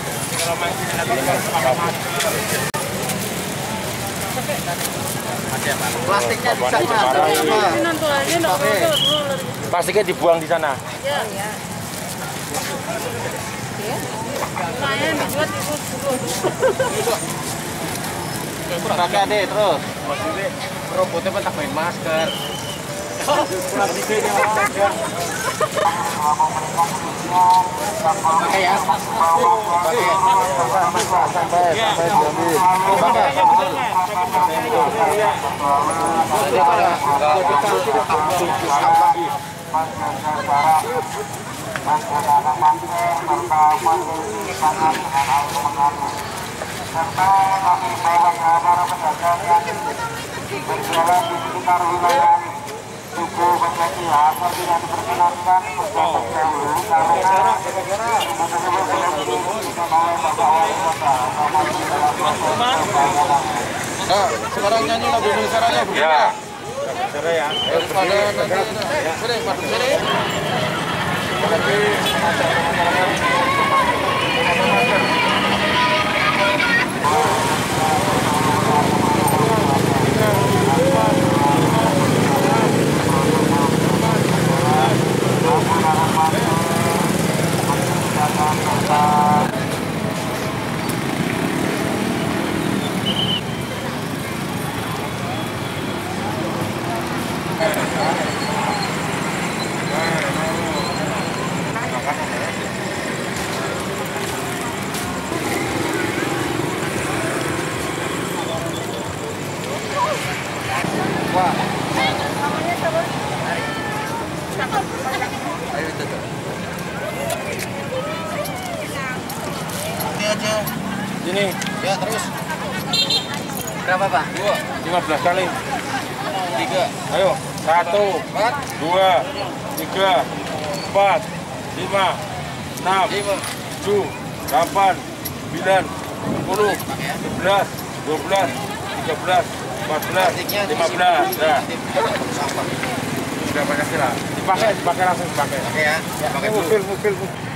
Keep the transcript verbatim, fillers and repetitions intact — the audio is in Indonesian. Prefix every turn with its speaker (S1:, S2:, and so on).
S1: Plastiknya di sana.
S2: Plastiknya dibuang di sana.
S3: Ya, ya. Saya dibuat itu dulu.
S1: Pakai ade terus. Robotnya pun tak main masker. Plastiknya aja. Pakai ya. Pakai. Sampai sampai diambil. Pakai. Serta kami bawang para pedagang yang berjalan di sekitar wilayah Tugu Bekasi Harmon tidak diperkenankan berjalan dahulu karena Nah, sekarang nyanyi lagu Indonesia Raya begitu ya? Indonesia ya. Daripada nanti sering pada sering. Tapi ini ya terus berapa Pak? Dua lima belas kali tiga ayo satu empat dua tiga empat lima enam tujuh delapan sembilan sepuluh sebelas dua belas tiga belas empat belas lima belas ya sudah pakai sila dipakai dipakai langsung dipakai ya pakai mobil mobil